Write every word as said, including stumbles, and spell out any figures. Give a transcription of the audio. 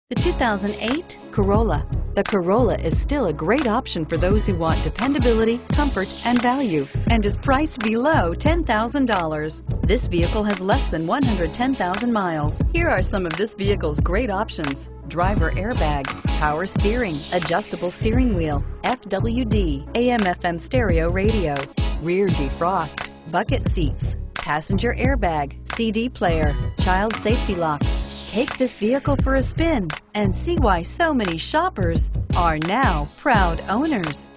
The two thousand eight Corolla. The Corolla is still a great option for those who want dependability, comfort, and value, and is priced below ten thousand dollars. This vehicle has less than one hundred ten thousand miles. Here are some of this vehicle's great options: driver airbag, power steering, adjustable steering wheel, F W D, A M F M stereo radio, rear defrost, bucket seats, passenger airbag, C D player, child safety locks. Take this vehicle for a spin and see why so many shoppers are now proud owners.